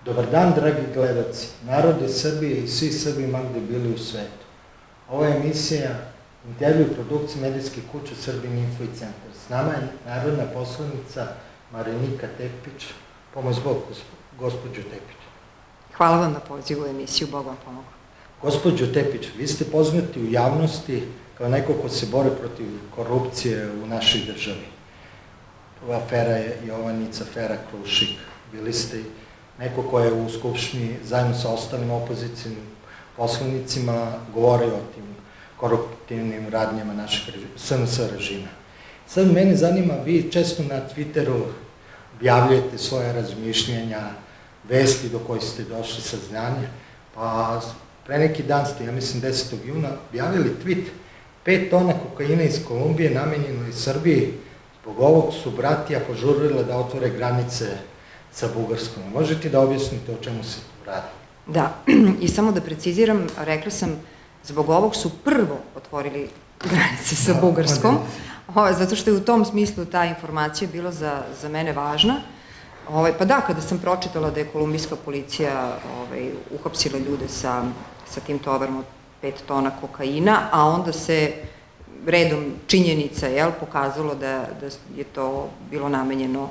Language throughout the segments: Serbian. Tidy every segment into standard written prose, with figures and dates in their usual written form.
Dobar dan, dragi gledaci, narodi Srbije i svi Srbi ma gde bili u svetu. Ovo je emisija intervju produkcije medijske kuće Srbin Info i Centar. S nama je narodna poslanica Marinika Tepić. Pomoć Bog, gospođo Tepić. Hvala vam na pozivu u emisiju, Bog vam pomogu. Gospođo Tepić, vi ste poznati u javnosti kao neko ko se bore protiv korupcije u našoj državi. Ova afera je Jovanjica, afera Krušik. Bili ste neko ko je u Skupštini zajedno sa ostalim opozicijnim poslanicima govorio o tim koruptivnim radnjama našeg SNS režima. Sad mene zanima, vi često na Twitteru objavljujete svoje razmišljenja, vesti do kojih ste došli saznanja, pa pre neki dan ste, ja mislim 10. juna, objavili tweet 5 tona kokaina iz Kolumbije namenjeno iz Srbiji, zbog ovog su bratija požurila da otvore granice sa Bugarskom. Možete da objasnite o čemu se tu radi? Da, i samo da preciziram, rekla sam, zbog ovog su prvo otvorili granice sa Bugarskom, zato što je u tom smislu ta informacija bila za mene važna. Pa da, kada sam pročitala da je kolumbijska policija uhapsila ljude sa tim tovarom od 5 tona kokaina, a onda se redom činjenica pokazalo da je to bilo namenjeno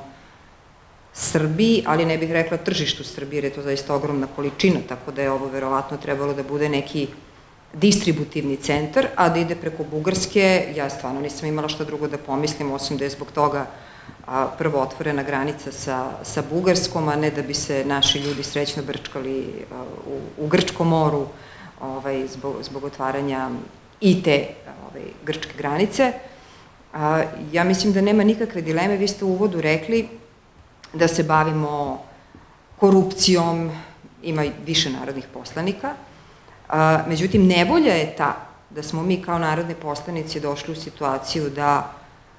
Srbiji, ali ne bih rekla tržištu Srbije, jer je to zaista ogromna količina, tako da je ovo verovatno trebalo da bude neki distributivni centar, a da ide preko Bugarske, ja stvarno nisam imala šta drugo da pomislim, osim da je zbog toga prvo otvorena granica sa Bugarskom, a ne da bi se naši ljudi srećno brčkali u Grčkom moru zbog otvaranja i te grčke granice. Ja mislim da nema nikakve dileme, vi ste u uvodu rekli da se bavimo korupcijom, ima više narodnih poslanika. Međutim, nevolja je ta da smo mi kao narodni poslanici došli u situaciju da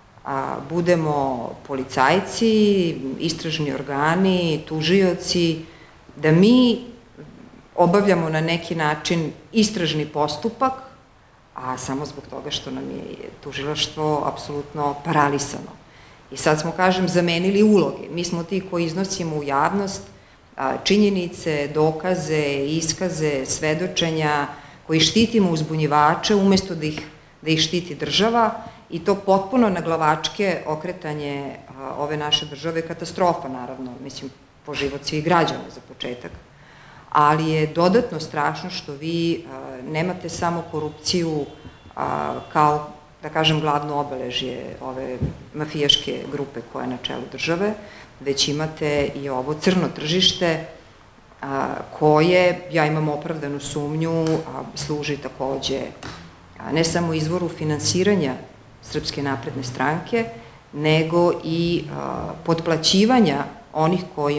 budemo policajci, istražni organi, tužioci, da mi obavljamo na neki način istražni postupak, a samo zbog toga što nam je tužilaštvo apsolutno paralisano. I sad smo, kažem, zamenili uloge. Mi smo ti koji iznosimo u javnost činjenice, dokaze, iskaze, svedočenja, koji štitimo uzbunjivače umesto da ih štiti država, i to potpuno naglavačke okretanje ove naše države katastrofa, naravno, mislim, po život svih građana za početak. Ali je dodatno strašno što vi nemate samo korupciju kao, da kažem, glavno obeležje ove mafijaške grupe koja je na čelu države, već imate i ovo crno tržište koje, ja imam opravdanu sumnju, služi takođe ne samo izvoru finansiranja Srpske napredne stranke, nego i potplaćivanja onih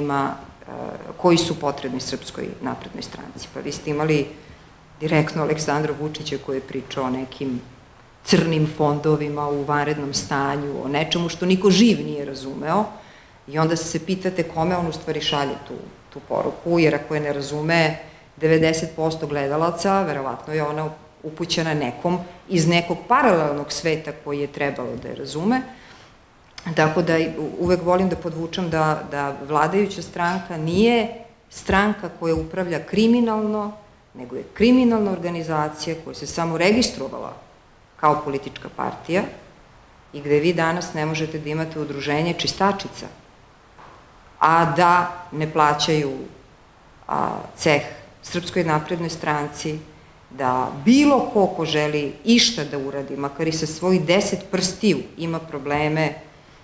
koji su potrebni Srpskoj naprednoj stranci. Pa vi ste imali direktno Aleksandra Vučića koji je pričao o nekim crnim fondovima u vanrednom stanju, o nečemu što niko živ nije razumeo, i onda se pitate kome on u stvari šalje tu poruku, jer ako je ne razume 90% gledalaca, verovatno je ona upućena nekom iz nekog paralelnog sveta koji je trebalo da je razume. Tako da uvek volim da podvučam da vladajuća stranka nije stranka koja upravlja kriminalno, nego je kriminalna organizacija koja se samo registrovala kao politička partija i gde vi danas ne možete da imate udruženje čistačica, a da ne plaćaju ceh Srpskoj naprednoj stranci, da bilo ko želi išta da uradi, makar i sa svojih 10 prstiju ima probleme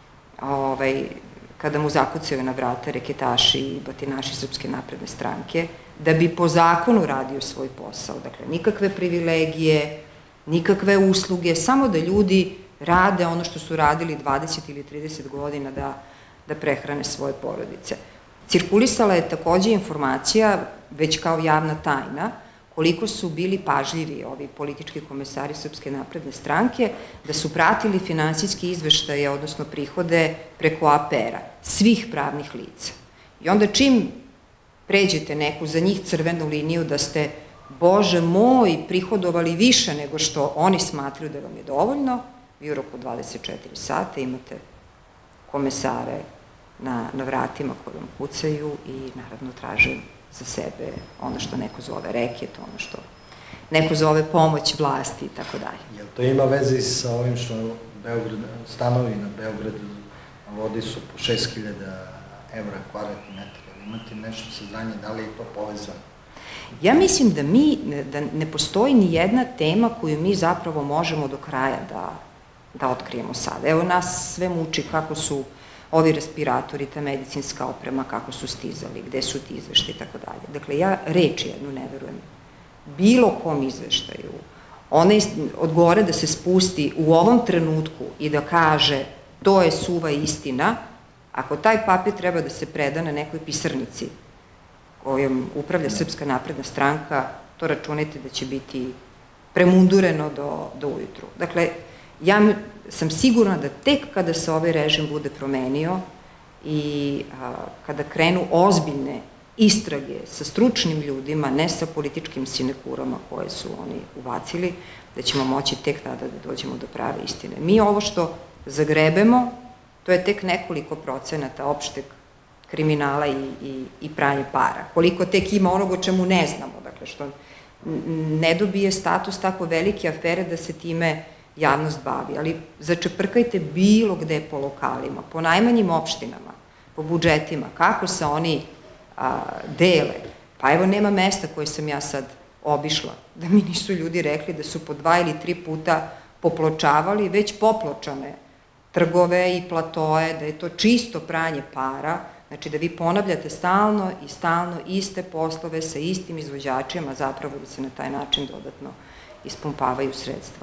kada mu zakucaju na vrata reketaši i batinaši Srpske napredne stranke, da bi po zakonu radio svoj posao. Dakle, nikakve privilegije, nikakve usluge, samo da ljudi rade ono što su radili 20 ili 30 godina da prehrane svoje porodice. Cirkulisala je takođe informacija, već kao javna tajna, koliko su bili pažljivi ovi politički komesari Srpske napredne stranke, da su pratili finansijski izveštaje, odnosno prihode preko APR-a, svih pravnih lica. I onda čim pređete neku za njih crvenu liniju da ste, Bože moj, prihodovali više nego što oni smatraju da vam je dovoljno, vi u roku 24 sata imate komesare na vratima koje vam kucaju i naravno traže za sebe ono što neko zove reket, ono što neko zove pomoć vlasti i tako dalje. Jel to ima veze i sa ovim što stanovi na Beogradu na vodi su po 6.000 evra kvadratni metar? Imate nešto saznanje, da li je to povezano? Ja mislim da ne postoji ni jedna tema koju mi zapravo možemo do kraja da otkrijemo sada. Evo, nas sve muči kako su ovi respiratori, ta medicinska oprema, kako su stizali, gde su ti izveštaji i tako dalje. Dakle, ja reč jednu ne verujem bilo kom izveštaju. Ona od gore da se spusti u ovom trenutku i da kaže to je suva istina, ako taj papir treba da se preda na nekoj pisarnici kojom upravlja Srpska napredna stranka, to računajte da će biti premundureno do ujutru. Dakle, ja sam sigurna da tek kada se ovaj režim bude promenio i kada krenu ozbiljne istrage sa stručnim ljudima, ne sa političkim sinekurama koje su oni ubacili, da ćemo moći tek tada da dođemo do prave istine. Mi ovo što zagrebemo, to je tek nekoliko procenata opšteg kriminala i pranje para. Koliko tek ima onog o čemu ne znamo, dakle, što ne dobije status tako velike afere da se time javnost bavi, ali začeprkajte bilo gde po lokalima, po najmanjim opštinama, po budžetima, kako se oni dele. Pa evo, nema mesta koje sam ja sad obišla, da mi nisu ljudi rekli da su po 2 ili 3 puta popločavali već popločane trgove i platoje, da je to čisto pranje para, znači da vi ponavljate stalno i stalno iste poslove sa istim izvođačima, zapravo da se na taj način dodatno ispumpavaju sredstva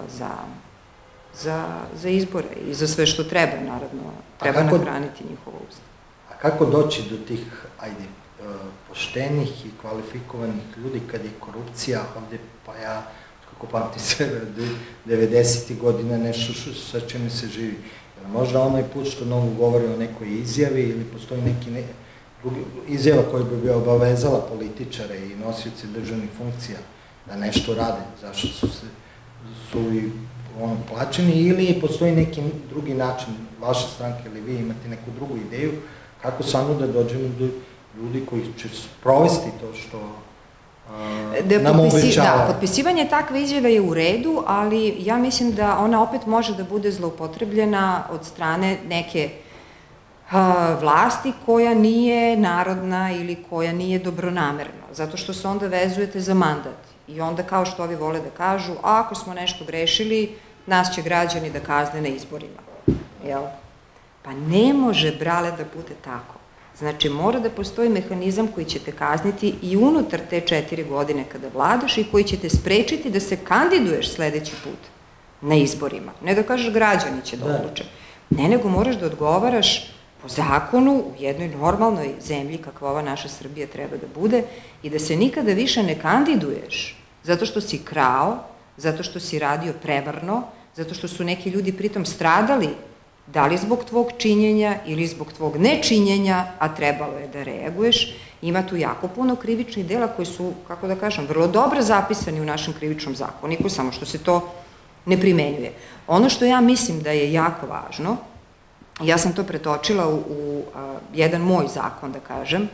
za izbore i za sve što treba, naravno, treba nahraniti njihovo usta. A kako doći do tih, ajde, poštenih i kvalifikovanih ljudi kad je korupcija ovde, pa ja, kako pamtim sebe, 90. godina nešto sa čime se živi. Možda onaj put što mnogo govori o nekoj izjavi ili postoji neki izjava koja bi obavezala političare i nosioce državnih funkcija da nešto rade, zašto su i plaćeni, ili postoji neki drugi način, vaša stranka ili vi imate neku drugu ideju, kako samo da dođemo do ljudi koji će sprovesti to što nam obećava. Da, potpisivanje takve izjave je u redu, ali ja mislim da ona opet može da bude zloupotrebljena od strane neke vlasti koja nije narodna ili koja nije dobronamerna, zato što se onda vezujete za mandat. I onda, kao što ovi vole da kažu, ako smo nešto grešili, nas će građani da kazne na izborima. Pa ne može, brale, da bude tako. Znači, mora da postoji mehanizam koji će te kazniti i unutar te 4 godine kada vladaš i koji će te sprečiti da se kandiduješ sledeći put na izborima. Ne da kažeš građani će da odluče. Ne, nego moraš da odgovaraš po zakonu u jednoj normalnoj zemlji kakva ova naša Srbija treba da bude i da se nikada više ne kandiduješ zato što si krao, zato što si radio prevarno, zato što su neki ljudi pritom stradali, da li zbog tvog činjenja ili zbog tvog nečinjenja, a trebalo je da reaguješ. Ima tu jako puno krivičnih dela koji su, kako da kažem, vrlo dobro zapisani u našem krivičnom zakoniku, samo što se to ne primenjuje. Ono što ja mislim da je jako važno, ja sam to pretočila u jedan moj zakon, da kažem,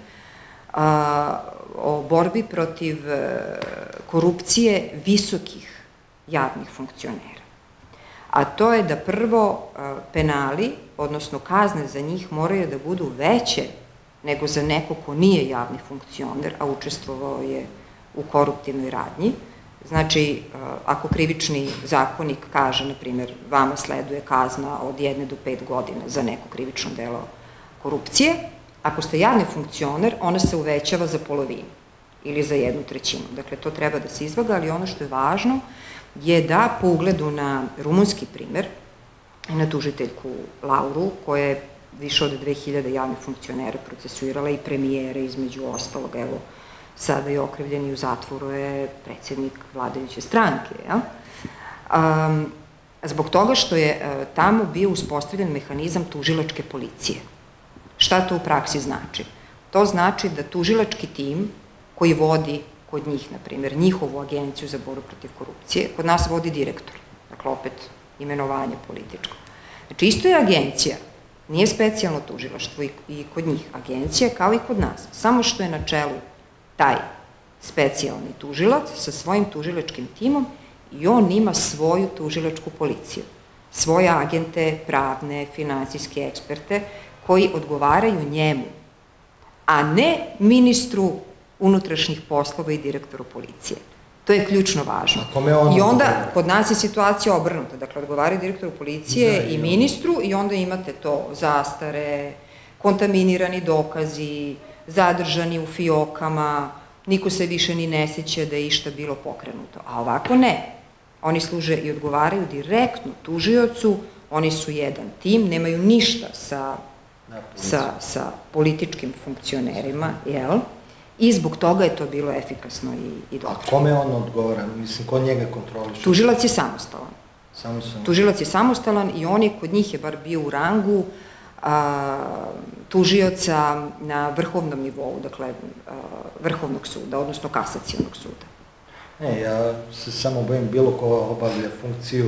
o borbi protiv korupcije visokih javnih funkcionera. A to je da prvo penali, odnosno kazne za njih, moraju da budu veće nego za neko ko nije javni funkcioner, a učestvovao je u koruptivnoj radnji. Znači, ako krivični zakonik kaže, na primjer, vama sleduje kazna od 1 do 5 godina za neko krivično delo korupcije, ako ste javni funkcioner, ona se uvećava za polovinu ili za 1/3. Dakle, to treba da se izvaga, ali ono što je važno je da, po ugledu na rumunski primer i na tužiteljku Lauru, koja je više od 2000 javnih funkcionera procesuirala i premijere, između ostalog, evo, sada je okrivljen i u zatvoru je predsjednik vladajuće stranke. Zbog toga što je tamo bio uspostavljen mehanizam tužilačke policije. Šta to u praksi znači? To znači da tužilački tim koji vodi kod njih, na primjer, njihovu agenciju za borbu protiv korupcije, kod nas vodi direktor, dakle opet imenovanje političko. Znači, isto je agencija, nije specijalno tužilaštvo i kod njih agencija kao i kod nas. Samo što je na čelu taj specijalni tužilac sa svojim tužilačkim timom i on ima svoju tužilačku policiju, svoje agente, pravne, finansijske eksperte koji odgovaraju njemu, a ne ministru unutrašnjih poslova i direktoru policije. To je ključno važno. I onda kod nas je situacija obrnuta, dakle odgovaraju direktoru policije i ministru i onda imate to zastare, kontaminirani dokazi, zadržani u fiokama, niko se više ni ne seća da je išta bilo pokrenuto. A ovako ne. Oni služe i odgovaraju direktno tužiocu, oni su jedan tim, nemaju ništa sa političkim funkcionerima, jel? I zbog toga je to bilo efikasno i dobro. A kome on odgovara? Mislim, ko njega kontroliše? Tužilac je samostalan. Tužilac je samostalan i on je, kod njih je bar bio u rangu tužioca na vrhovnom nivou, dakle, vrhovnog suda, odnosno kasacionog suda. Ne, ja se samo bojim bilo ko obavlja funkciju,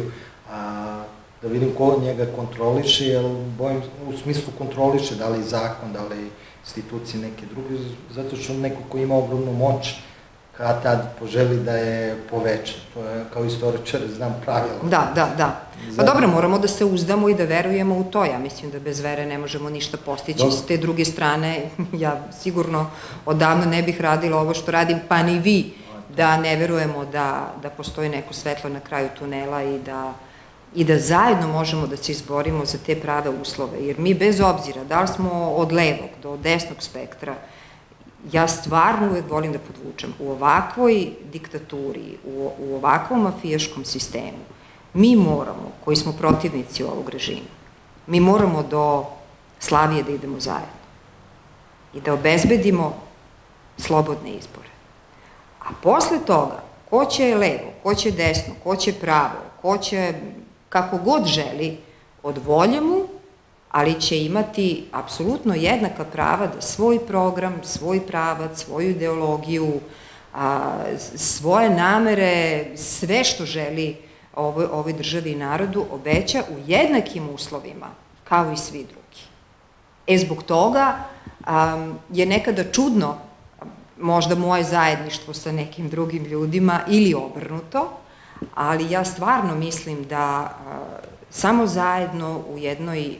da vidim ko njega kontroliše, jer bojim u smislu kontroliše, da li zakon, da li institucije neke druge, zato što neko ko ima ogromnu moć, kada tad poželi da je poveća. To je kao istoričar, znam pravila. Da. Pa dobro, moramo da se uzdamo i da verujemo u to. Ja mislim da bez vere ne možemo ništa postići. S te druge strane, ja sigurno odavno ne bih radila ovo što radim, pa ni vi, da ne verujemo da postoji neko svetlo na kraju tunela i da zajedno možemo da se izborimo za te prave uslove. Jer mi bez obzira da li smo od levog do desnog spektra, ja stvarno uvek volim da podvučem, u ovakvoj diktaturi, u ovakvom mafijaškom sistemu, mi moramo, koji smo protivnici ovog režima, mi moramo do Slavije da idemo zajedno i da obezbedimo slobodne izbore. A posle toga, ko će levo, ko će desno, ko će pravo, ko će kako god želi, od volje mu, ali će imati apsolutno jednaka prava da svoj program, svoj pravac, svoju ideologiju, svoje namere, sve što želi ovoj državi i narodu obeća u jednakim uslovima, kao i svi drugi. Zbog toga je nekada čudno možda moje zajedništvo sa nekim drugim ljudima ili obrnuto, ali ja stvarno mislim da samo zajedno u jednoj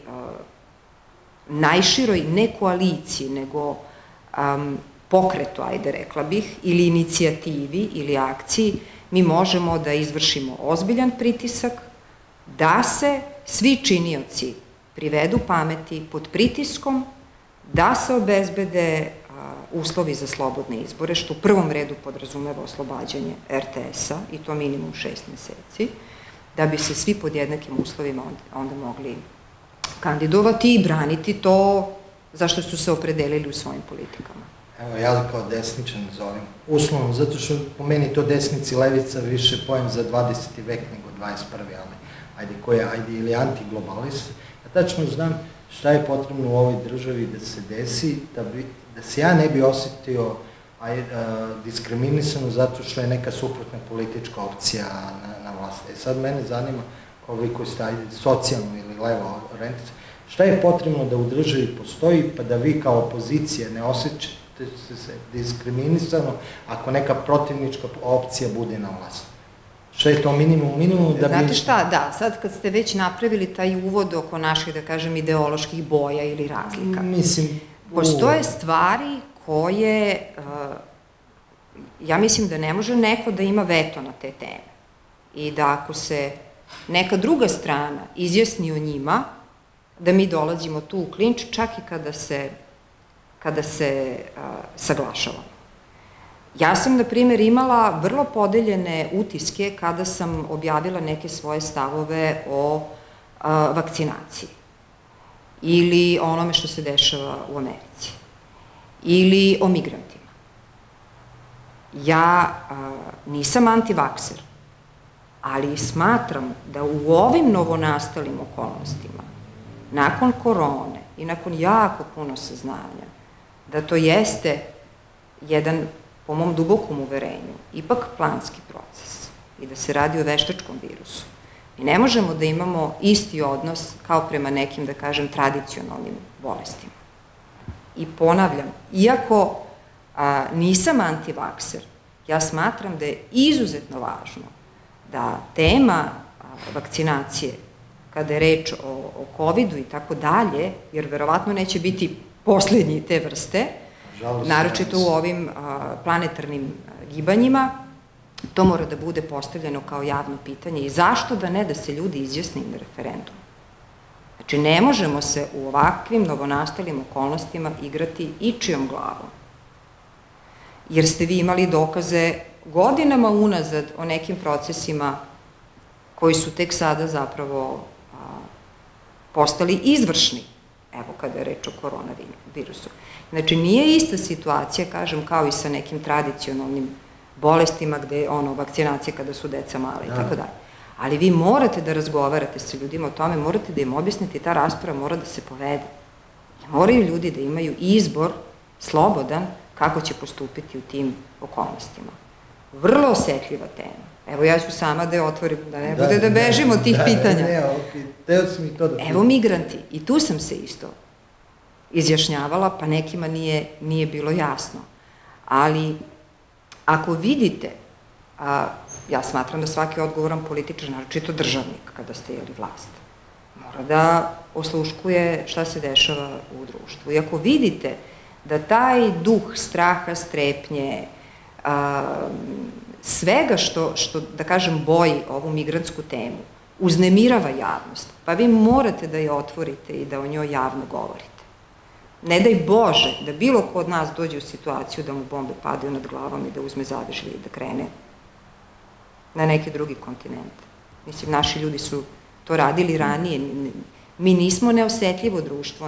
najširoj, ne koaliciji, nego pokretu, ajde rekla bih, ili inicijativi ili akciji, mi možemo da izvršimo ozbiljan pritisak, da se svi činioci privedu pameti pod pritiskom, da se obezbede uslovi za slobodne izbore, što u prvom redu podrazumeva oslobađanje RTS-a, i to minimum 6 meseci, da bi se svi pod jednakim uslovima onda mogli kandidovati i braniti to zašto su se opredelili u svojim politikama. Evo, ja kao desničan zovem, uslovno, zato što po meni to desnici levica više pojem za 20. vek nego 21. ali ajde ko je, ajde ili antiglobalist. Ja tačno znam šta je potrebno u ovoj državi da se desi, da se ja ne bi osetio diskriminisano zato što je neka suprotna politička opcija na vlasti. Sad mene zanima, kao vi koji ste socijalno ili levo orijentisani, šta je potrebno da u državi postoji, pa da vi kao opozicija ne osjećate se diskriminisano ako neka protivnička opcija bude na vlasti. Šta je to minimum da bi... Znate šta, da, sad kad ste već napravili taj uvod oko naših, da kažem, ideoloških boja ili razlika, postoje stvari koje, ja mislim da ne može neko da ima veto na te teme i da ako se neka druga strana izjasni o njima, da mi dolazimo tu u klinč, čak i kada se saglašavamo. Ja sam, na primjer, imala vrlo podeljene utiske kada sam objavila neke svoje stavove o vakcinaciji ili o onome što se dešava u Americi ili o migrantima. Ja nisam antivakser, ali smatram da u ovim novonastalim okolnostima, nakon korone i nakon jako puno saznanja, da to jeste jedan, po mom dubokom uverenju, ipak planski proces i da se radi o veštačkom virusu, Mi ne možemo da imamo isti odnos kao prema nekim, da kažem, tradicionalnim bolestima. I ponavljam, iako nisam antivakser, ja smatram da je izuzetno važno da tema vakcinacije, kada je reč o COVID-u i tako dalje, jer verovatno neće biti poslednji te vrste, naročito u ovim planetarnim gibanjima, to mora da bude postavljeno kao javno pitanje i zašto da ne da se ljudi izjasne na referendumu. Znači, ne možemo se u ovakvim novonastalim okolnostima igrati ičijom glavom. Jer ste vi imali dokaze godinama unazad o nekim procesima koji su tek sada zapravo postali izvršni, evo kada je reč o koronavirusu. Znači, nije ista situacija, kažem, kao i sa nekim tradicionalnim bolestima gde je vakcinacija kada su deca mala i tako dalje. Ali vi morate da razgovarate sa ljudima o tome, morate da im objasnite i ta rasprava mora da se povede. Moraju ljudi da imaju izbor slobodan kako će postupiti u tim okolnostima. Vrlo osetljiva tema. Evo, ja ću sama da je otvorim, da ne bude da bežimo od tih pitanja. Evo migranti, i tu sam se isto izjašnjavala, pa nekima nije bilo jasno. Ali, ako vidite, ja smatram da svaki odgovoran političar, naročito državnik, kada ste jeli vlast, mora da osluškuje šta se dešava u društvu. I ako vidite da taj duh straha, strepnje, svega što, da kažem, boji ovu migrantsku temu, uznemirava javnost, pa vi morate da je otvorite i da o njoj javno govorite. Ne daj Bože da bilo ko od nas dođe u situaciju da mu bombe padaju nad glavom i da uzme zavežlje i da krene na neke drugi kontinente. Mislim, naši ljudi su to radili ranije. Mi nismo neosetljivo društvo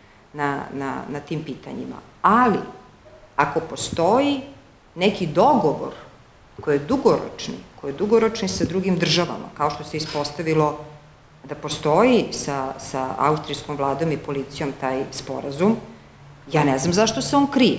na tim pitanjima. Ali, ako postoji neki dogovor koji je dugoročni sa drugim državama, kao što se ispostavilo da postoji sa austrijskom vladom i policijom taj sporazum, ja ne znam zašto se on krije.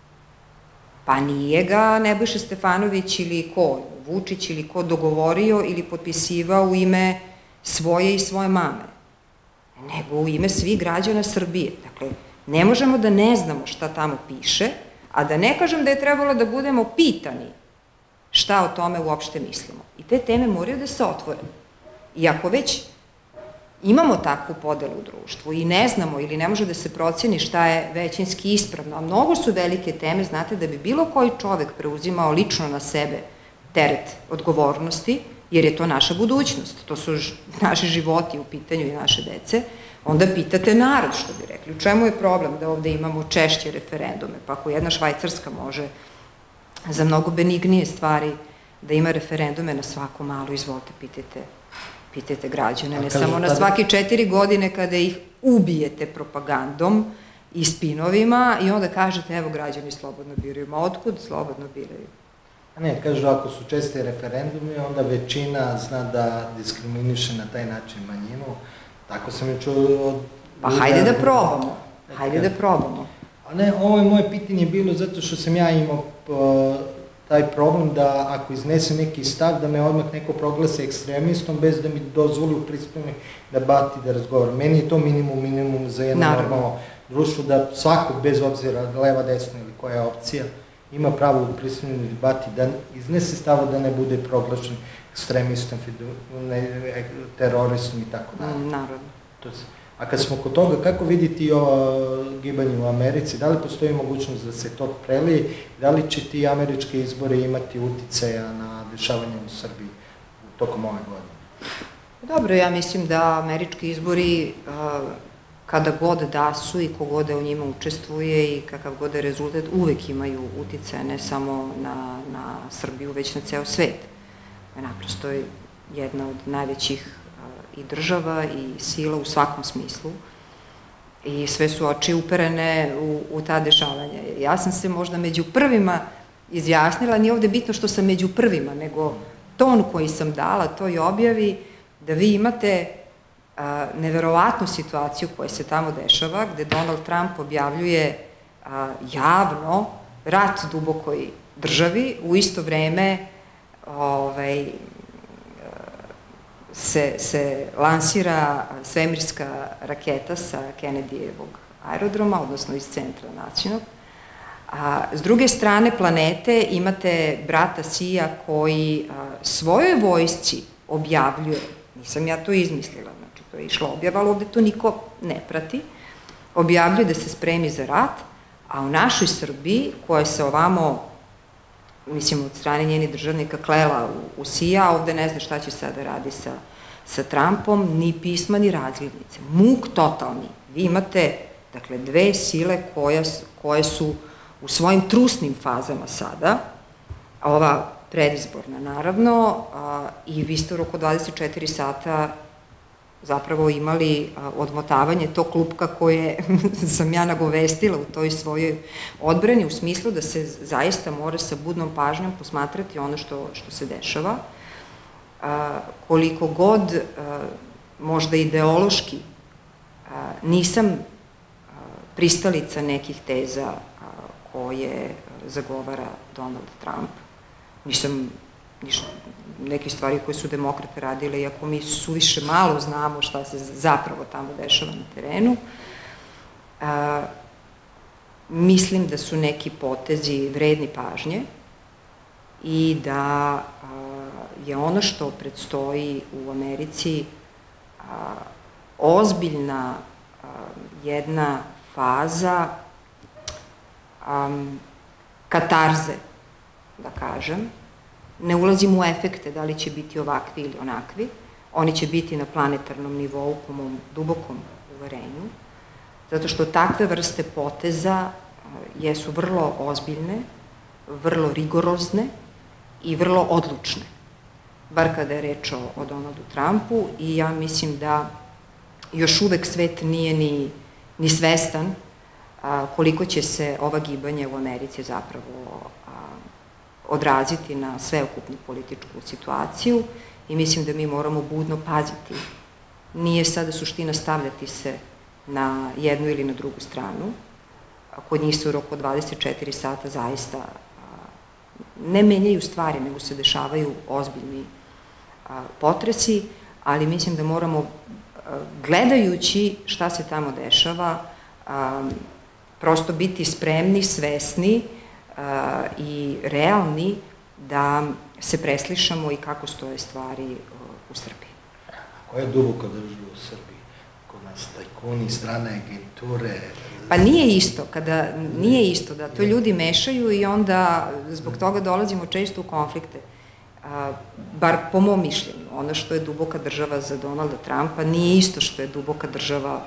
Pa nije ga Nebojša Stefanović ili ko, Vučić ili ko dogovorio ili potpisivao u ime svoje i svoje mame, nego u ime svih građana Srbije. Dakle, ne možemo da ne znamo šta tamo piše, a da ne kažem da je trebalo da budemo pitani šta o tome uopšte mislimo. I te teme moraju da se otvore. I ako već imamo takvu podelu u društvu i ne znamo ili ne može da se proceni šta je većinski ispravno, a mnogo su velike teme, znate, da bi bilo koji čovek preuzimao lično na sebe teret odgovornosti, jer je to naša budućnost, to su naši životi u pitanju i naše dece, onda pitate narod, što bi rekli. U čemu je problem da ovde imamo češće referendume? Pa ako jedna Švajcarska može za mnogo benignije stvari da ima referendume na svako malo, izvolite, pitajte građane, ne samo na svake 4 godine kada ih ubijete propagandom i spinovima i onda kažete, evo, građani slobodno biraju. Ma otkud slobodno biraju? Ne, kažu, ako su česte referendumi, onda većina zna da diskriminiše na taj način manjinu. Tako sam je čuo od... Pa hajde da probamo. Hajde da probamo. A ne, ovo je moje pitanje bilo zato što sam ja imao taj problem da ako iznesem neki stav, da me odmah neko proglase ekstremistom bez da mi dozvoli u pristojnoj debati da razgovaram. Meni je to minimum za jedno normalno društvo, da svako, bez obzira leva, desna ili koja je opcija, ima pravo u pristojnoj debati da iznese stava, da ne bude proglašen ekstremistom, teroristom i tako dalje. Naravno. A kad smo kod toga, kako vidite ovo gibanje u Americi, da li postoji mogućnost da se to prelije, da li će ti američke izbore imati uticaja na dešavanje u Srbiji tokom ove godine? Dobro, ja mislim da američki izbori, kada god da su i kogod da u njima učestvuje i kakav god je rezultat, uvek imaju uticaja ne samo na Srbiju, već na ceo svet. Naprosto je jedna od najvećih i država i sila u svakom smislu i sve su oči uperene u ta dešavanja. Ja sam se možda među prvima izjasnila, nije ovde bitno što sam među prvima, nego ton koji sam dala toj objavi, da vi imate neverovatnu situaciju koja se tamo dešava, gde Donald Trump objavljuje javno rat dubokoj državi, u isto vreme se lansira svemirska raketa sa Kennedyjevog aerodroma, odnosno iz centra nacionalnog. A s druge strane planete imate brata Sija koji svojoj vojsci objavljuje, nisam ja to izmislila, znači to je išlo objava, ali ovde to niko ne prati, objavljuje da se spremi za rat, a u našoj Srbiji, koja se ovamo, mislim, od strane njenih državnika klela u Sija, ovde ne zna šta će sada radi sa Trumpom, ni pisma, ni razglednice. Muk totalni. Vi imate, dakle, dve sile koje su u svojim trusnim fazama sada, ova predizborna naravno, i vi ste u roku 24 sata zapravo imali odmotavanje tog klupka koje sam ja nagovestila u toj svojoj odbrani, u smislu da se zaista mora sa budnom pažnjom posmatrati ono što se dešava. Koliko god možda ideološki nisam pristalica nekih teza koje zagovara Donald Trump, nisam neke stvari koje su demokrate radile, iako mi suviše malo znamo šta se zapravo tamo dešava na terenu. Mislim da su neki potezi vredni pažnje i da je ono što predstoji u Americi ozbiljna jedna faza katarze, da kažem. Ne ulazim u efekte, da li će biti ovakvi ili onakvi. Oni će biti na planetarnom nivou, po mom dubokom uverenju, zato što takve vrste poteza jesu vrlo ozbiljne, vrlo rigorozne i vrlo odlučne, bar kada je reč o Donaldu Trumpu, i ja mislim da još uvek svet nije ni svestan koliko će se ova gibanja u Americi zapravo odraziti na sveukupnu političku situaciju, i mislim da mi moramo budno paziti. Nije sada suština stavljati se na jednu ili na drugu stranu. Kod njih se u roku 24 sata zaista ne menjaju stvari, nego se dešavaju ozbiljni potresi, ali mislim da moramo, gledajući šta se tamo dešava, prosto biti spremni, svesni i realni da se preslišamo i kako stoje stvari u Srbiji. Koja je duboka država u Srbiji? Kod nas tajkuni, strane agenture? Pa nije isto da to ljudi mešaju i onda zbog toga dolazimo često u konflikte. Bar po mom mišljenju, ono što je duboka država za Donalda Trumpa nije isto što je duboka država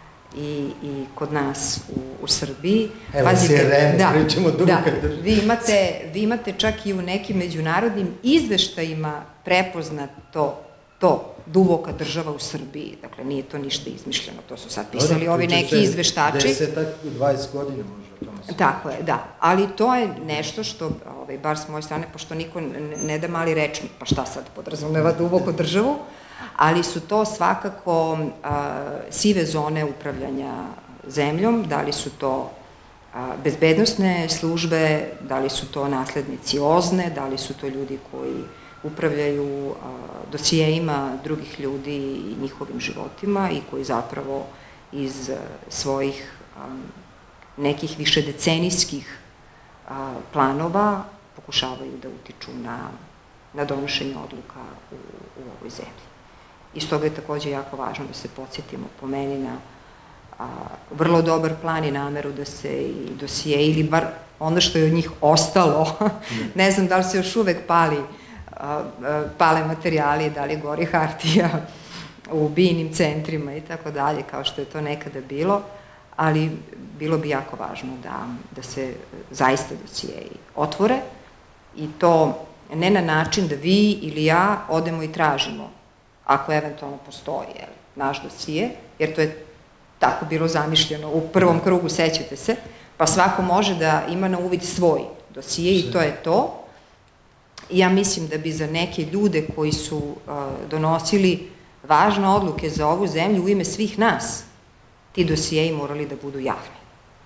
i kod nas u Srbiji. Evo sirene, pričamo duboka država. Vi imate čak i u nekim međunarodnim izveštajima prepoznato to, duboka država u Srbiji. Dakle, nije to ništa izmišljeno, to su sad pisali ovi neki izveštači. 10-20 godina možda o tome se. Tako je, da. Ali to je nešto što, bar s moje strane, pošto niko ne da mali rečnik, pa šta sad podrazumeva duboku državu, ali su to svakako sive zone upravljanja zemljom, da li su to bezbednosne službe, da li su to naslednici OZNE, da li su to ljudi koji upravljaju dosijejima drugih ljudi i njihovim životima i koji zapravo iz svojih nekih višedecenijskih planova pokušavaju da utiču na donošenje odluka u ovoj zemlji. I stoga je takođe jako važno da se podsjetimo, po meni, na vrlo dobar plan i nameru da se i dosije, ili bar ono što je od njih ostalo, ne znam da li se još uvek pale materijali, da li gori hartija u biljnim centrima i tako dalje, kao što je to nekada bilo, ali bilo bi jako važno da se zaista dosijeji otvore, i to ne na način da vi ili ja odemo i tražimo, ako eventualno postoji naš dosije, jer to je tako bilo zamišljeno u prvom krugu, sećate se, pa svako može da ima na uvid svoj dosije i to je to. Ja mislim da bi za neke ljude koji su donosili važne odluke za ovu zemlju u ime svih nas, ti dosijeji morali da budu javni.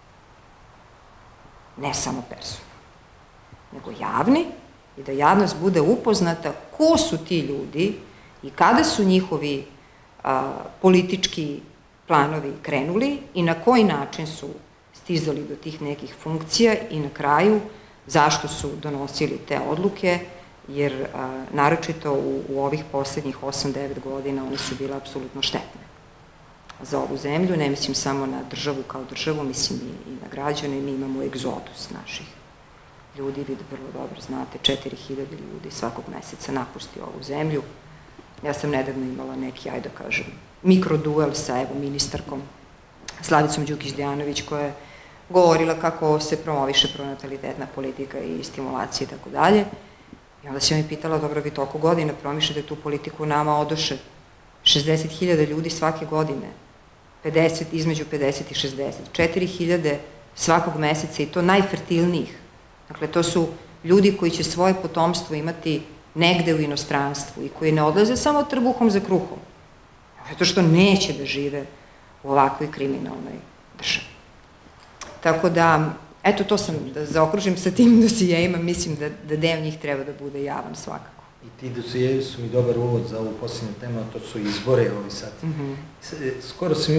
Ne samo personalni, nego javni, i da javnost bude upoznata ko su ti ljudi i kada su njihovi politički planovi krenuli i na koji način su stizali do tih nekih funkcija i na kraju zašto su donosili te odluke, jer naročito u ovih poslednjih 8-9 godina one su bile apsolutno štetne za ovu zemlju. Ne mislim samo na državu kao državu, mislim i na građane. Mi imamo egzodus naših ljudi, vi vrlo dobro znate, 4000 ljudi svakog meseca napusti ovu zemlju. Ja sam nedavno imala neki, ajde da kažem, mikroduel sa ministarkom Slavicom Đukić-Dejanović, koja je govorila kako se promoviše pronatalitetna politika i stimulacija i tako dalje. I onda sam mi pitala, dobro, vi toliko godina promišljate tu politiku, nama odoše 60.000 ljudi svake godine, između 50 i 60, 4.000 svakog meseca i to najfertilnijih. Dakle, to su ljudi koji će svoje potomstvo imati negde u inostranstvu i koji ne odlaze samo trbuhom za kruhom, zato što neće da žive u ovakvoj kriminalnoj državi. Tako da, eto, to sam, da zaokružim sa tim dosijeima, mislim da deo njih treba da bude javan svakako. I ti dosijeji su mi dobar uvod za ovu posljednju temu, a to su izbore ovi sad. Skoro sam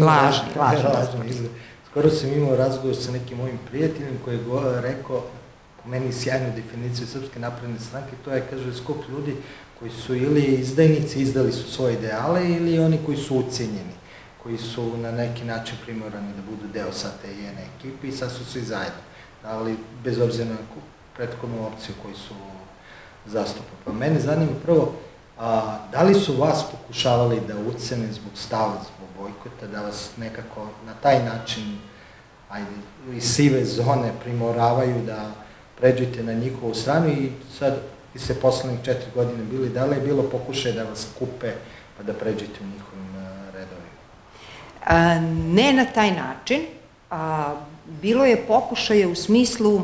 imao razgovor sa nekim mojim prijateljem koji je rekao, po meni sjajnu definiciju Srpske napredne stranke, to je, kaže, skup ljudi koji su ili izdajnici, izdali su svoje ideale, ili oni koji su ucijenjeni, koji su na neki način primorani da budu deo sad te jedne ekipe i sad su svi zajedno, ali bez obzira na prethodnu opciju koju su zastupali. Pa mene zanima prvo, da li su vas pokušavali da ucene zbog stava, zbog bojkota, da vas nekako na taj način iz sive zone primoravaju da pređete na njihovu stranu i sad vi ste poslednjih 4 godine bili, da li je bilo pokušaj da vas kupe pa da pređete u njihovim redovima? Ne na taj način. Bilo je pokušaje u smislu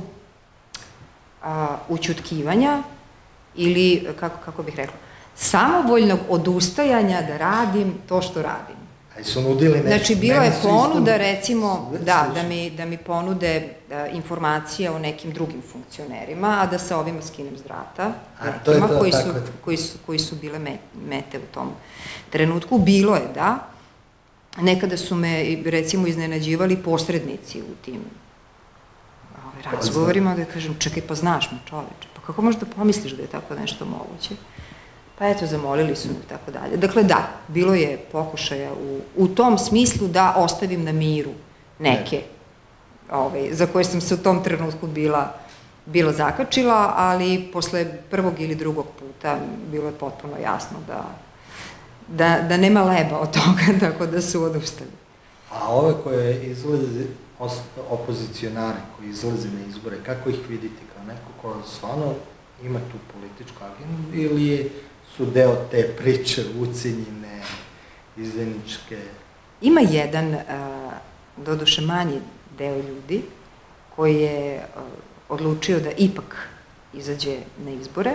ućutkivanja ili, kako bih rekla, samovoljnog odustajanja da radim to što radim. Ali su nudili nešto? Znači, bilo je ponuda, recimo, da mi ponude informacije o nekim drugim funkcionerima, a da se ovima skinem s vrata, nekima koji su bile mete u tom trenutku. Bilo je, da. Nekada su me, recimo, iznenađivali posrednici u tim razgovorima, da kažem, čekaj, pa znaš me, čoveče, pa kako možeš da pomisliš da je tako nešto moguće? Pa eto, zamolili su me i tako dalje. Dakle, da, bilo je pokušaja u tom smislu da ostavim na miru neke za koje sam se u tom trenutku bila zakačila, ali posle prvog ili drugog puta bilo je potpuno jasno da nema leba od toga, tako da su odustali. A ove koje izlaze, opozicionare koji izlaze na izbore, kako ih vidite kao neko ko stvarno ima tu političku agendu ili su deo te priče ucenjene, izdajničke? Ima jedan, doduše manji deo ljudi, koji je odlučio da ipak izađe na izbore.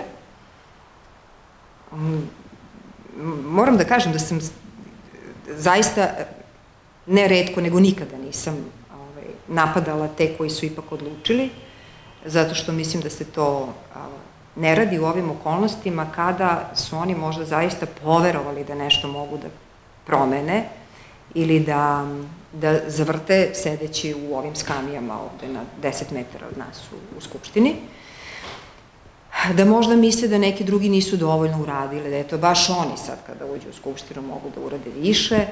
Moram da kažem da sam zaista, ne retko, nego nikada nisam napadala te koji su ipak odlučili, zato što mislim da se to ne radi u ovim okolnostima kada su oni možda zaista poverovali da nešto mogu da promene ili da zavrte sedeći u ovim skamijama ovde na 10 metara od nas u Skupštini, da možda misle da neki drugi nisu dovoljno uradili, da je to baš oni sad kada uđu u Skupštinu mogu da urade više,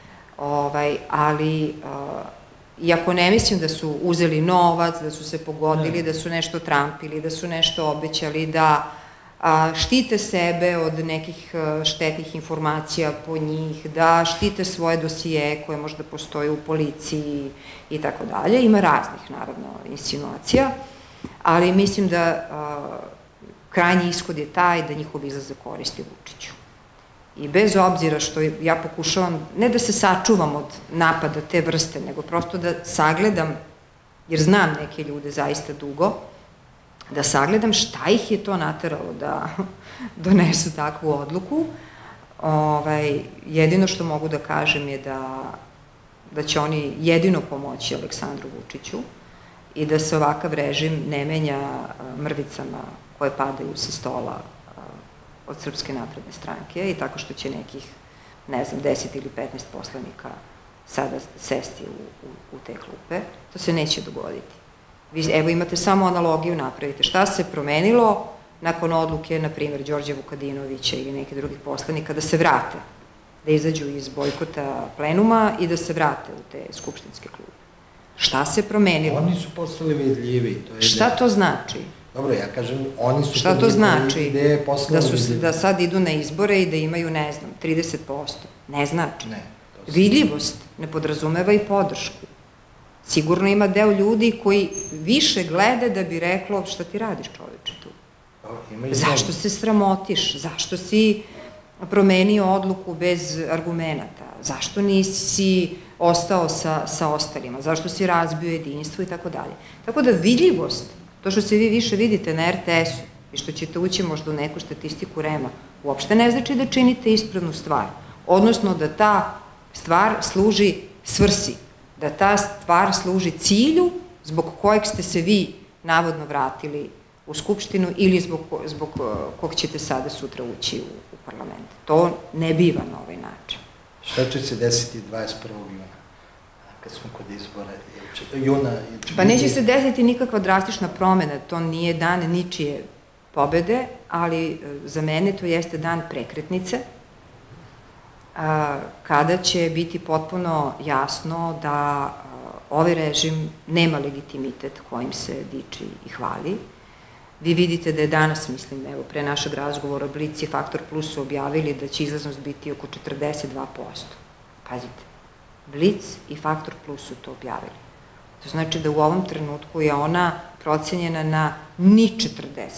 ali iako ne mislim da su uzeli novac, da su se pogodili, da su nešto trampili, da su nešto obećali, da štite sebe od nekih štetnih informacija po njih, da štite svoje dosije koje možda postoje u policiji i tako dalje. Ima raznih, naravno, insinuacija, ali mislim da krajnji ishod je taj da njihov izlazak koristi Vučiću. I bez obzira što ja pokušavam, ne da se sačuvam od napada te vrste, nego prosto da sagledam, jer znam neke ljude zaista dugo, da sagledam šta ih je to nateralo da donesu takvu odluku. Jedino što mogu da kažem je da će oni jedino pomoći Aleksandru Vučiću i da se ovakav režim ne menja mrvicama koje padaju sa stola od Srpske napredne stranke i tako što će nekih, ne znam, 10 ili 15 poslanika sada sesti u te klupe. To se neće dogoditi. Vi, evo, imate samo analogiju, napravite. Šta se promenilo nakon odluke, na primjer, Đorđe Vukadinovića ili neke drugih poslanika, da se vrate, da izađu iz bojkota plenuma i da se vrate u te skupštinske klube? Šta se promenilo? Oni su postali vidljivi. Šta to znači? Dobro, ja kažem, oni su... Šta to znači? Da sad idu na izbore i da imaju, ne znam, 30%. Ne znači. Ne. Vidljivost ne podrazumeva i podršku. Sigurno ima deo ljudi koji više glede da bi reklo šta ti radiš, čoveče, tu. Zašto se sramotiš? Zašto si promenio odluku bez argumenata? Zašto nisi ostao sa ostalima? Zašto si razbio jedinstvo i tako dalje? Tako da vidljivost, to što se vi više vidite na RTS-u i što ćete ući možda u neku statistiku REM-a, uopšte ne znači da činite ispravnu stvar. Odnosno da ta stvar služi svrsi, da ta stvar služi cilju zbog kojeg ste se vi navodno vratili u Skupštinu ili zbog kog ćete sada sutra ući u parlament. To ne biva na ovaj način. Šta će se desiti 21. juna? Kad smo kod izbora, Pa neće se desiti nikakva drastična promena, to nije dan ničije pobede, ali za mene to jeste dan prekretnice, kada će biti potpuno jasno da ovaj režim nema legitimitet kojim se diči i hvali. Vi vidite da je danas, mislim, evo, pre našeg razgovora, Blic i Faktor Plus su objavili da će izlaznost biti oko 42%. Pazite, Blic i Faktor Plus su to objavili. To znači da u ovom trenutku je ona procenjena na ni 40%.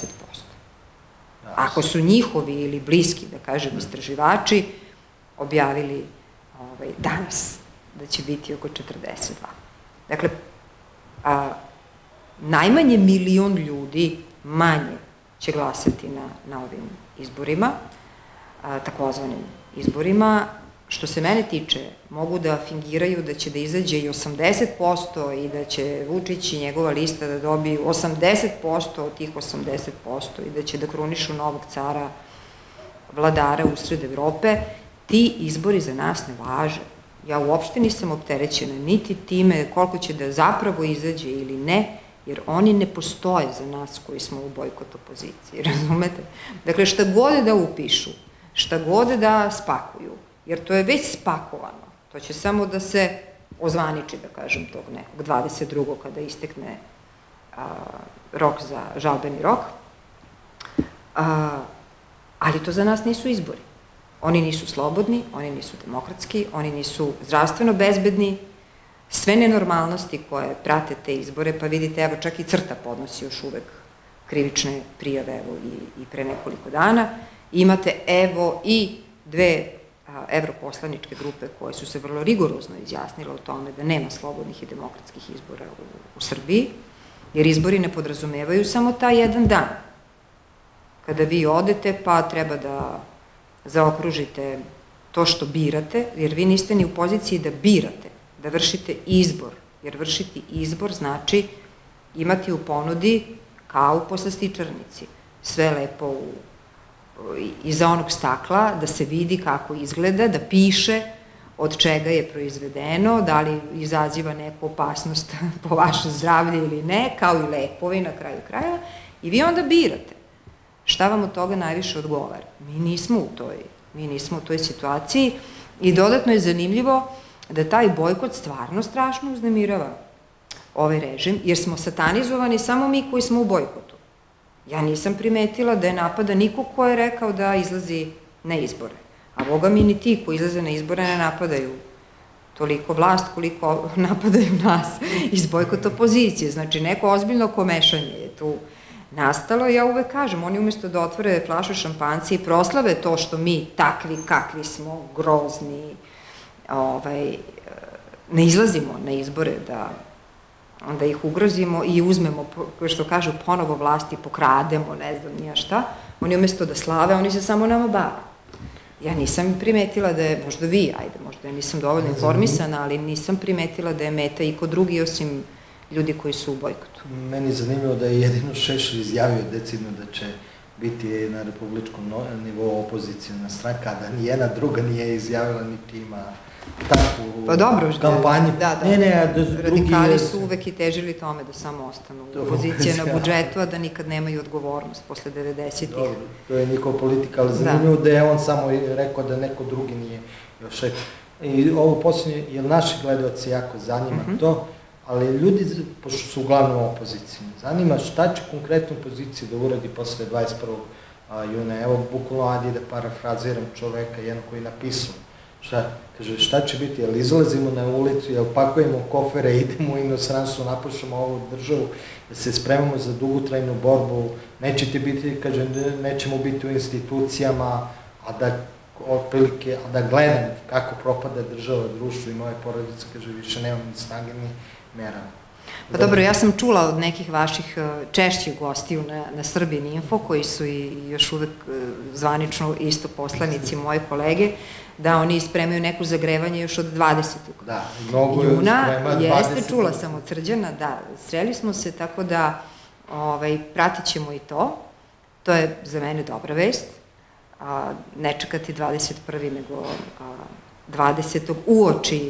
Ako su njihovi ili bliski, da kažem, istraživači, objavili danas da će biti oko 42. Dakle, najmanje 1 milion ljudi manje će glasati na ovim izborima, takozvanim izborima. Što se mene tiče, mogu da fingiraju da će da izađe i 80% i da će Vučić i njegova lista da dobiju 80% od tih 80% i da će da krunišu novog cara, vladara usred Evrope. Ti izbori za nas ne važe. Ja uopšte nisam opterećena niti time koliko će da zapravo izađe ili ne, jer oni ne postoje za nas koji smo u bojkot opoziciji, razumete? Dakle, šta god da upišu, šta god da spakuju, jer to je već spakovano, to će samo da se ozvaniči, da kažem, tog nekog 22. kada istekne rok za žalbeni rok, ali to za nas nisu izbori. Oni nisu slobodni, oni nisu demokratski, oni nisu zdravstveno bezbedni, sve nenormalnosti koje prate te izbore, pa vidite, evo, čak i CRTA podnosi još uvek krivične prijave, evo, i pre nekoliko dana. Imate, evo, i 2 evroposlaničke grupe koje su se vrlo rigorozno izjasnile o tome da nema slobodnih i demokratskih izbora u Srbiji, jer izbori ne podrazumevaju samo taj jedan dan. Kada vi odete, pa treba da zaokružite to što birate, jer vi niste ni u poziciji da birate, da vršite izbor, jer vršiti izbor znači imati u ponudi kao u poslastičarnici, sve lepo iza onog stakla, da se vidi kako izgleda, da piše od čega je proizvedeno, da li izaziva neku opasnost po vaše zdravlje ili ne, kao i lepovi na kraju krajeva, i vi onda birate šta vam od toga najviše odgovara. Mi nismo u toj situaciji i dodatno je zanimljivo da taj bojkot stvarno strašno uznemirava ovaj režim, jer smo satanizovani samo mi koji smo u bojkotu. Ja nisam primetila da je napada niko ko je rekao da izlazi na izbore. A boga mi ni ti koji izlaze na izbore ne napadaju toliko vlast koliko napadaju nas iz bojkota opozicije. Znači, neko ozbiljno komešanje je tu nastalo. Ja uvek kažem, oni umesto da otvore flašu šampanjca i proslave to što mi takvi kakvi smo, grozni, ne izlazimo na izbore, da onda ih ugrozimo i uzmemo, što kažu, ponovo vlast i pokrademo, ne znam nija šta, oni umesto da slave, oni se samo nama bave. Ja nisam primetila da je, možda vi, ajde, možda ja nisam dovoljno informisana, ali nisam primetila da je meta i kod drugi osim ljudi koji su u bojkotu. Meni je zanimljivo da je jedino Šešelj izjavio decidno da će biti na republičkom nivou opozicijna stranka, da nijedna druga nije izjavila niti ima takvu kampanju. Radikali su uvek i težili tome da samo ostanu opozicija na budžetu, a da nikad nemaju odgovornost posle 90-ih. Dobro, to je njihov politika, ali zanimljivo da je on samo rekao da neko drugi nije još rekao. I ovo posljednje, jer naši gledalci jako zanima to, ali ljudi, pošto su uglavnom opozicijni, zanima šta će konkretno opozicija da uradi posle 21. juna. Evo, bukvalno, ajde da parafraziram čoveka, jedno koji je napisao. Kaže, šta će biti, jel izlazimo na ulicu, jel pakujemo kofere, idemo u inostranstvo, napušamo ovu državu, da se spremamo za dugotrajnu borbu, nećete biti, kaže, nećemo biti u institucijama, a da gledam kako propada država, društvo i moje porodice, kaže, više nemam ni snage ni mera. Pa dobro, ja sam čula od nekih vaših češćih gostiju na Srbin Info, koji su i još uvek zvanično isto poslanici, moje kolege, da oni spremaju neku zagrevanje još od 20. juna. Jeste, čula sam od Srđana, da, sreli smo se, tako da pratit ćemo i to. To je za mene dobra vest. Ne čekati 21. nego 20. uoči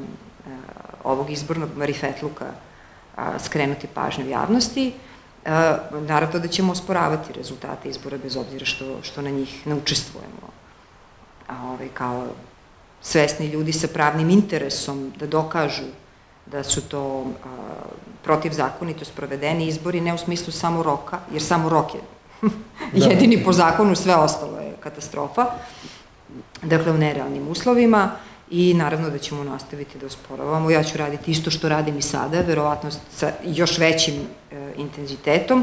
ovog izbornog marifetluka skrenuti pažnju javnosti. Naravno da ćemo osporavati rezultate izbora bez obzira što na njih ne učestvujemo. Kao svesni ljudi sa pravnim interesom da dokažu da su to protivzakonito sprovedeni izbori, ne u smislu samo roka, jer samo rok je jedini po zakonu, sve ostalo je katastrofa, dakle u nerealnim uslovima, i naravno da ćemo nastaviti da osporavamo. Ja ću raditi isto što radim i sada, verovatno sa još većim intenzitetom,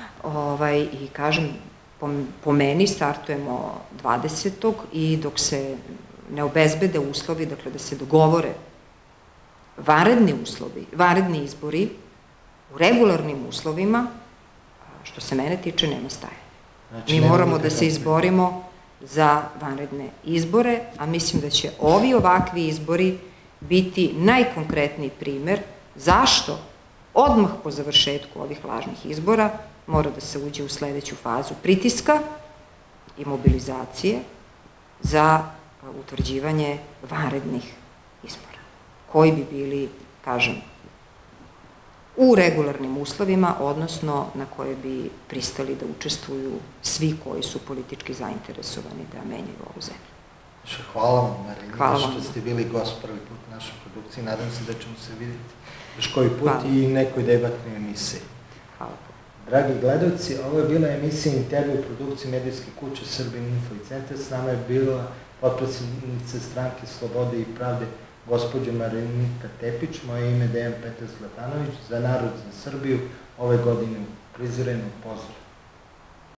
i kažem, po meni startujemo 20. i dok se ne obezbede uslovi, dakle da se dogovore vanredni uslovi, vanredni izbori u regularnim uslovima, što se mene tiče, nema staje. Mi moramo da se izborimo za vanredne izbore, a mislim da će ovi ovakvi izbori biti najkonkretniji primer zašto odmah po završetku ovih lažnih izbora mora da se uđe u sledeću fazu pritiska i mobilizacije za utvrđivanje vanrednih izbora, koji bi bili, kažem, u regularnim uslovima, odnosno na koje bi pristali da učestvuju svi koji su politički zainteresovani da menjaju ovu zemlju. Hvala vam, Marina, što ste bili gost prvi put u našoj produkciji. Nadam se da ćemo se vidjeti još koji put i nekoj debatnoj emisiji. Hvala. Dragi gledalci, ovo je bila emisija intervju u produkciji medijske kuće Srbin Info i Centar. S nama je bila potpredsjednica Stranke Slobode i pravde, gospođa Marinika Tepić. Moje ime je Dejan Petar Zlatanović. Za narod, za Srbiju, ove godine u prizrenju. Pozdrav!